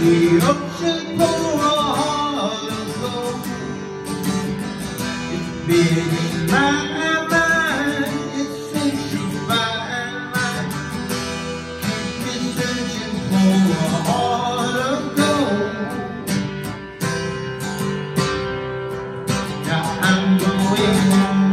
the ocean for a heart of gold. It's been in my mind, it's since you find mine. Keep me searching for a heart of gold. Now I'm going home.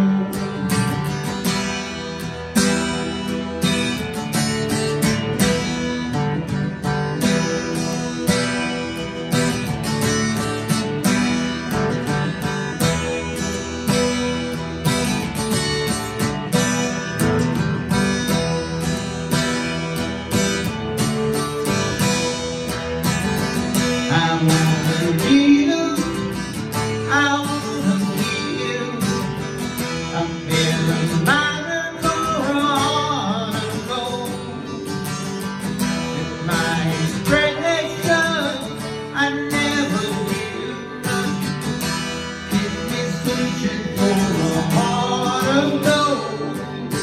I wanna be you, I wanna be you. I've been a miner for a heart of gold. With my inspiration, I never will. Keep me searching for a heart of gold.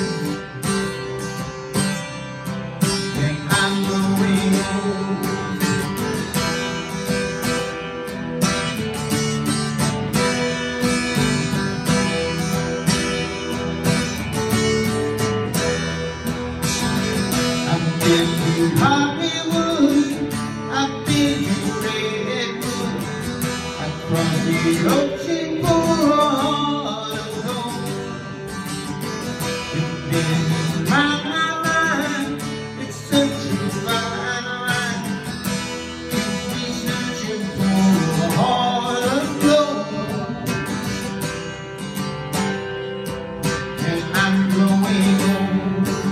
And I'm going home. I've been to Hollywood, I've been to Redwood, across the ocean for a heart of gold. It's been in my mind, it's such a fine line. Keep me searching for a heart of gold. And I'm going home.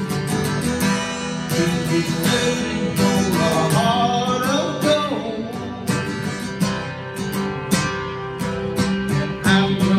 Keep searching for a heart of gold. And I'm